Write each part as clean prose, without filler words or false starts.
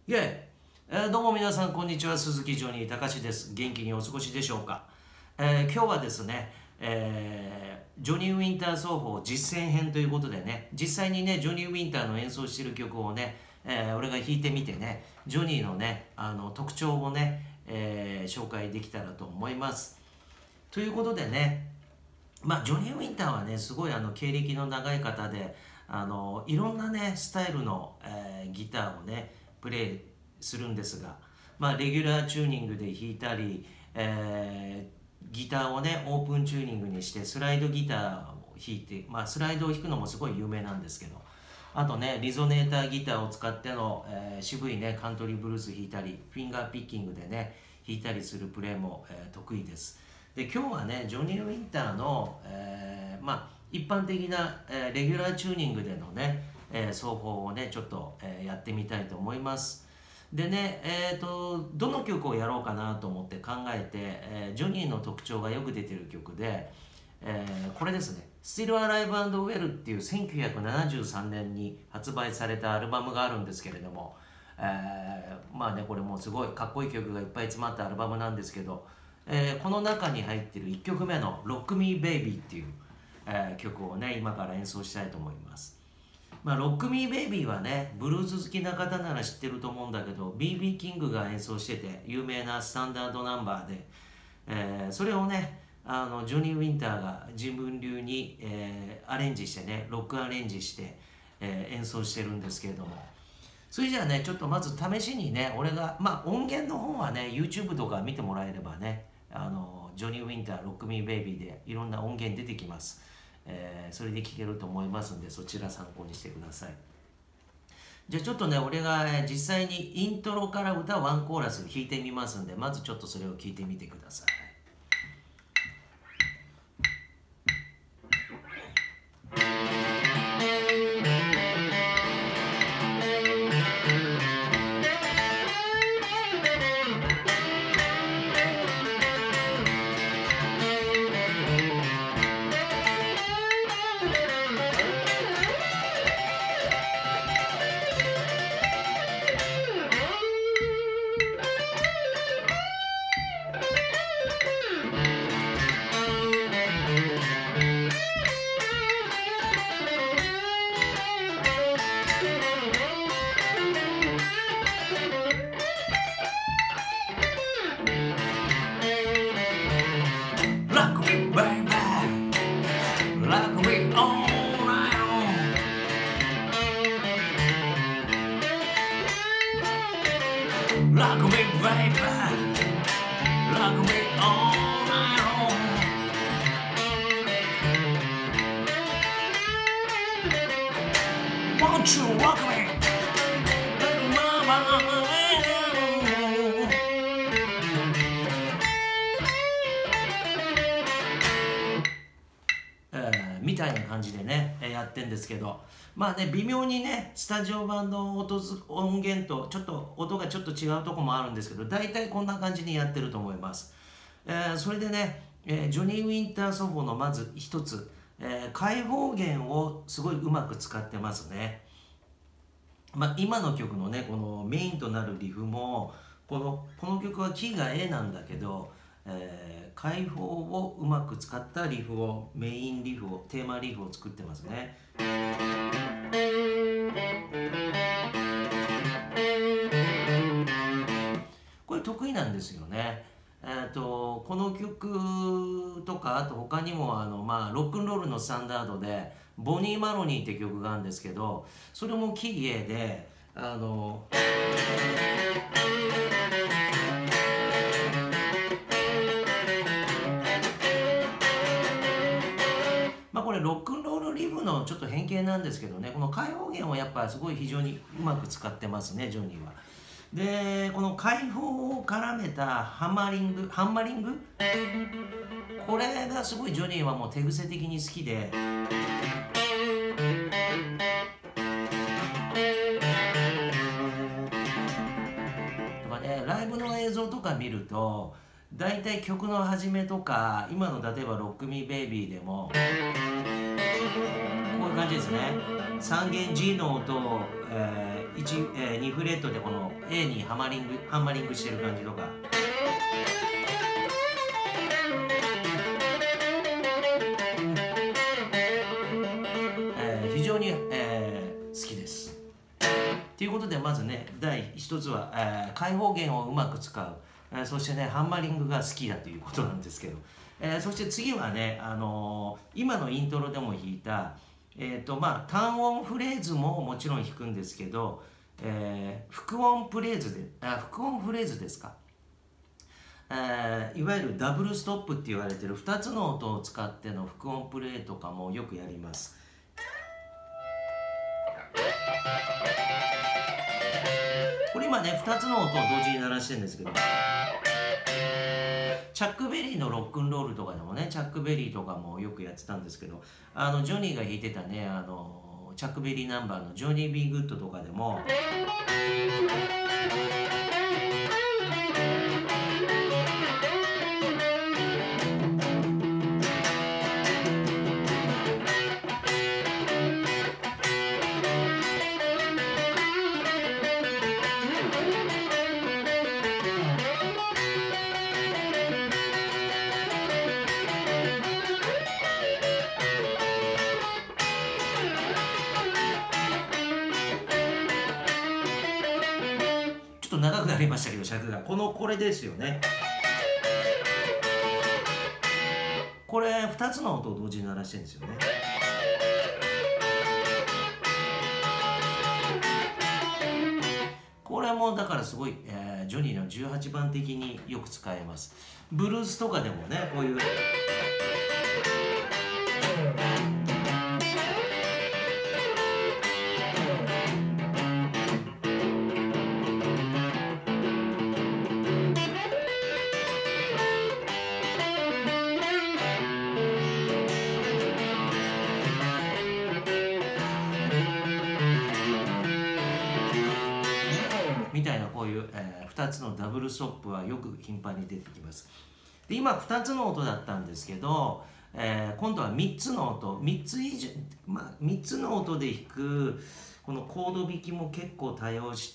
イエーどうも皆さんこんにちは、鈴木ジョニー隆です。元気にお過ごしでしょうか。今日はですね、ジョニー・ウィンター奏法実践編ということでね、実際にねジョニー・ウィンターの演奏している曲をね、俺が弾いてみてね、ジョニーのね特徴をね、紹介できたらと思います。ということでね、ジョニー・ウィンターはねすごい経歴の長い方で、いろんなねスタイルの、ギターをねプレイするんですが、レギュラーチューニングで弾いたり、ギターをねオープンチューニングにしてスライドギターを弾いて、スライドを弾くのもすごい有名なんですけど、あとねリゾネーターギターを使っての、渋いねカントリーブルース弾いたり、フィンガーピッキングでね弾いたりするプレーも、得意です。で今日はねジョニー・ウィンターの、一般的な、レギュラーチューニングでのね、奏法をねちょっと、やってみたいと思います。でね、どの曲をやろうかなと思って考えて、ジョニーの特徴がよく出てる曲で、これですね、Still Alive and Well っていう1973年に発売されたアルバムがあるんですけれども、これもすごいかっこいい曲がいっぱい詰まったアルバムなんですけど、この中に入ってる1曲目の Rock Me Baby っていう、曲をね今から演奏したいと思います。Rock Me Baby はねブルース好きな方なら知ってると思うんだけど、 BB キングが演奏してて有名なスタンダードナンバーで、それをねジョニー・ウィンターが自分流に、アレンジしてね、ロックアレンジして、演奏してるんですけれども、それじゃあねちょっとまず試しにね、俺が音源の方はね YouTube とか見てもらえればね、ジョニー・ウィンター Rock Me Baby でいろんな音源出てきます。それで聴けると思いますんで、そちら参考にしてください。じゃあちょっとね俺が実際にイントロから歌ワンコーラス弾いてみますんで、まずちょっとそれを聴いてみてください。Rock me, baby, rock me all night long. Won't you rock me, mama? みたいな感じでね、やってんですけど、微妙にねスタジオ版の音源とちょっと音がちょっと違うとこもあるんですけど、大体こんな感じにやってると思います。それでね、ジョニー・ウィンター奏法のまず一つ、開放弦をすごいうまく使ってますね。今の曲のねこのメインとなるリフもこの曲はキーが A なんだけど、開放をうまく使ったリフを、メインリフを、テーマリフを作ってますね。これ得意なんですよね。この曲とか、あと他にもロックンロールのスタンダードでボニー・マロニーって曲があるんですけど、それもキー A でこれロックンロールリフのちょっと変形なんですけどね、この開放弦をやっぱすごい非常にうまく使ってますね、ジョニーは。でこの開放を絡めたハンマリング、これがすごいジョニーはもう手癖的に好きで、ライブの映像とか見るとだいたい曲の始めとか、今の例えば「ロックミーベイビー」でもこういう感じですね。3弦 G の音を、 2フレットでこの A にハンマリングしてる感じとか。非常に、好きです。ということでまずね第一つは、開放弦をうまく使う、そしてねハンマリングが好きだということなんですけど、そして次はね、今のイントロでも弾いた、単音フレーズももちろん弾くんですけど、複音フレーズですか、いわゆるダブルストップって言われてる2つの音を使っての複音プレーとかもよくやります。これ今ね2つの音を同時に鳴らしてるんですけど、チャックベリーのロックンロールとかでもね、チャックベリーとかもよくやってたんですけど、ジョニーが弾いてたねチャックベリーナンバーの「ジョニー・ビー・グッド」とかでもちょっと長くなりましたけど尺がこれですよね。これ2つの音を同時に鳴らしてるんですよね。これもだからすごい、ジョニーの18番的によく使えます。ブルースとかでもねこういうみたいなこういう、2つのダブルストップはよく頻繁に出てきます。で今2つの音だったんですけど、今度は3つの音3つの音で弾くこのコード弾きも結構多用して、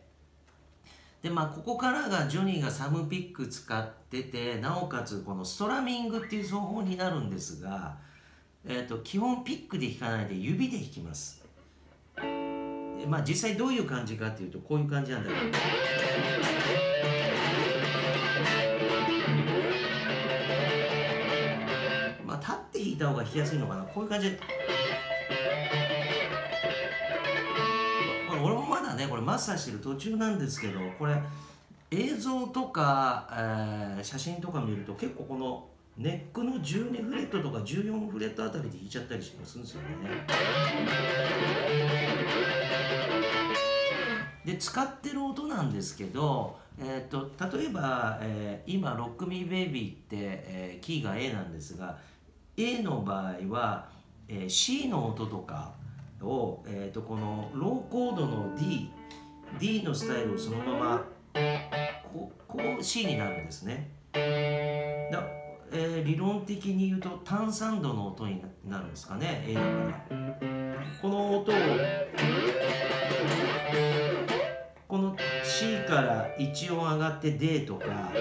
でここからがジョニーがサムピック使ってて、なおかつこのストラミングっていう奏法になるんですが、基本ピックで弾かないで指で弾きます。実際どういう感じかっていうとこういう感じなんだけど、立って弾いた方が弾きやすいのかな、こういう感じで。俺もまだねこれマスターしてる途中なんですけど、これ映像とか、写真とか見ると結構このネックの12フレットとか14フレットあたりで弾いちゃったりするんですよね。で使ってる音なんですけど、例えば、今「ロック・ミー・ベイビー」って、キーが A なんですが A の場合は、C の音とかを、このローコードの D のスタイルをそのままこう C になるんですね。理論的に言うと単三度の音になるんですかね、A だから。この音をこの C から1音上がって D とか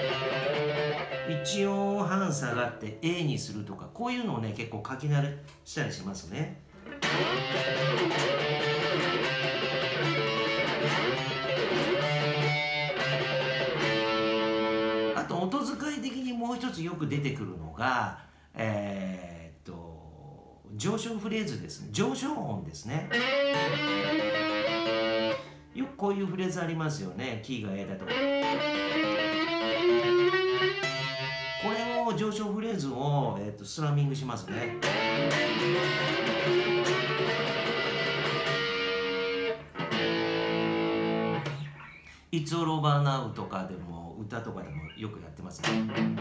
1音半下がって A にするとか、こういうのをね結構書き慣れしたりしますね。あと音使い的にもう一つよく出てくるのが上昇フレーズですね、上昇音ですね。よくこういうフレーズありますよね、キーが A だと。これを上昇フレーズを、ストラミングしますね。It's All Over Now とかでも歌とかでもよくやってますね。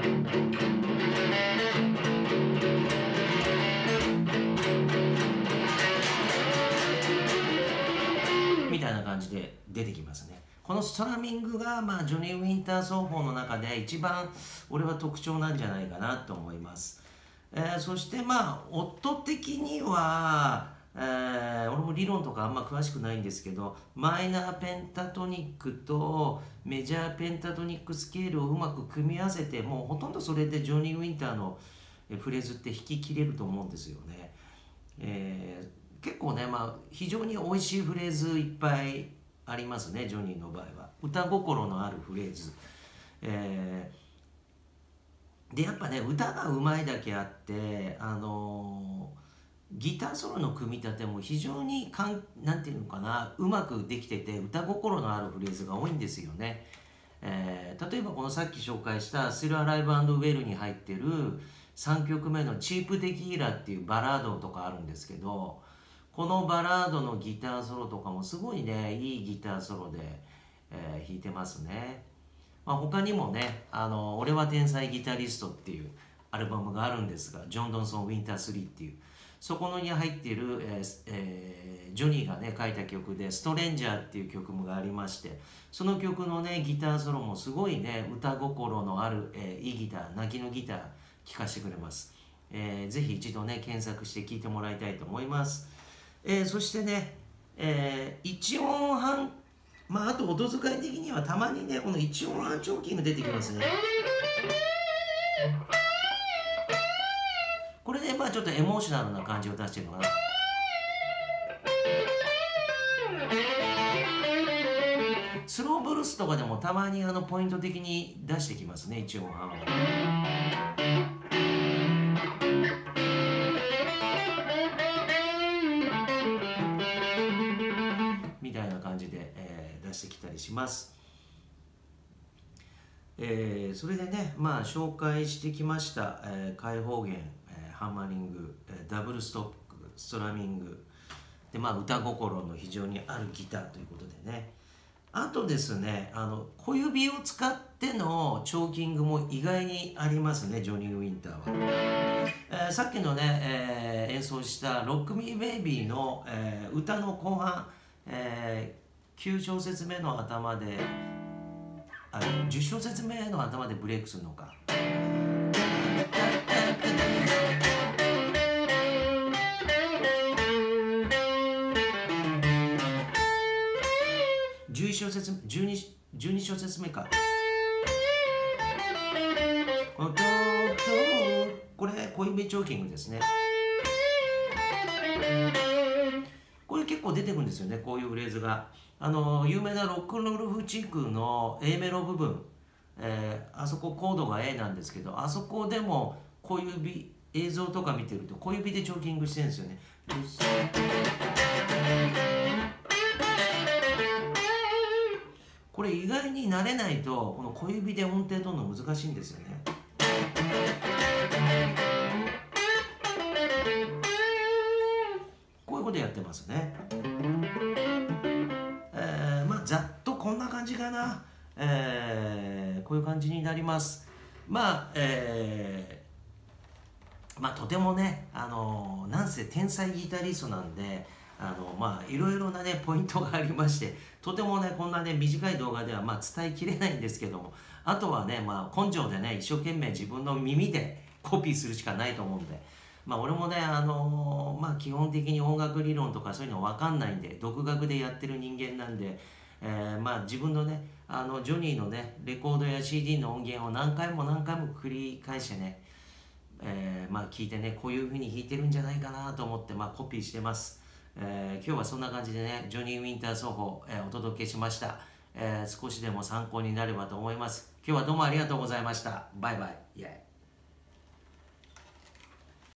みたいな感じで出てきますね。このストラミングが、ジョニー・ウィンター奏法の中で一番俺は特徴なんじゃないかなと思います。そして音的には、 俺も理論とかあんま詳しくないんですけど、マイナーペンタトニックとメジャーペンタトニックスケールをうまく組み合わせて、もうほとんどそれでジョニー・ウィンターのフレーズって弾き切れると思うんですよね。結構ね、非常に美味しいフレーズいっぱいありますね、ジョニーの場合は。歌心のあるフレーズ。でやっぱね、歌がうまいだけあって、ギターソロの組み立ても非常になんていうのかな、うまくできてて、歌心のあるフレーズが多いんですよね。例えばこのさっき紹介した「Still Alive and Well」に入ってる3曲目の「チープテキーラ」っていうバラードとかあるんですけど、このバラードのギターソロとかもすごいね、いいギターソロで、弾いてますね。他にもね、俺は天才ギタリストっていうアルバムがあるんですが、ジョン・ドンソン・ウィンター3っていう、そこのに入っている、ジョニーがね書いた曲で「ストレンジャー」っていう曲がありまして、その曲のねギターソロもすごいね歌心のある、いいギター、泣きのギター聴かせてくれます。ぜひ一度ね検索して聴いてもらいたいと思います。そしてね、一音半、あと音使い的にはたまにねこの一音半チョーキング出てきますね。これでちょっとエモーショナルな感じを出してるのかな。スローブルースとかでもたまにポイント的に出してきますね、一音半を。みたいな感じで、出してきたりします。それでね、紹介してきました、開放弦、ハンマリング、ダブルストップ、ストラミングで、歌心の非常にあるギターということでね。あとですね、小指を使ってのチョーキングも意外にありますね、ジョニー・ウィンターは。さっきのね、演奏した「ロック・ミー・ベイビー」の、歌の後半、9小節目の頭で10小節目の頭でブレイクするのか。12小節目か。これ小指チョーキングですね。これ結構出てくるんですよね、こういうフレーズが。有名なロックンロールフチックの A メロ部分、あそこコードが A なんですけど、あそこでも小指、映像とか見てると小指でチョーキングしてるんですよね。これ意外に慣れないとこの小指で音程取るの難しいんですよね。こういうことやってますね。ざっとこんな感じかな。こういう感じになります。とてもね、なんせ天才ギタリストなんで、いろいろなねポイントがありまして、とてもねこんなね短い動画では伝えきれないんですけども、あとはね根性でね一生懸命自分の耳でコピーするしかないと思うんで、俺もね基本的に音楽理論とかそういうの分かんないんで、独学でやってる人間なんで、自分のねジョニーのねレコードや CD の音源を何回も何回も繰り返してね、聞いてねこういう風に弾いてるんじゃないかなと思ってコピーしてます。今日はそんな感じでねジョニー・ウィンター奏法、お届けしました。少しでも参考になればと思います。今日はどうもありがとうございました。バイバイ。イエーイ。